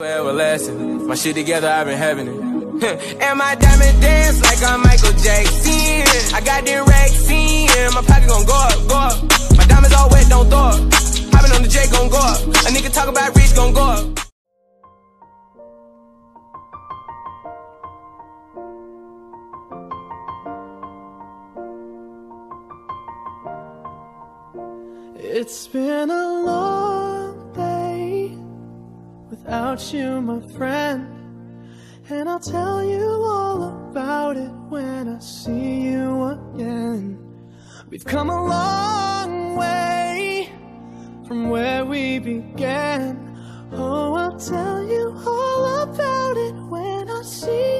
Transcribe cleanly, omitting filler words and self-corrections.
everlasting. My shit together, I've been having it. And my diamond dance like I'm Michael Jackson. I got them racks in, my pocket gon' go up, go up. My diamonds all wet, don't throw up. Hopping on the J gon' go up. A nigga talk about rich gon' go up. It's been a long day without you, my friend, and I'll tell you all about it when I see you again. We've come a long way from where we began. Oh, I'll tell you all about it when I see you.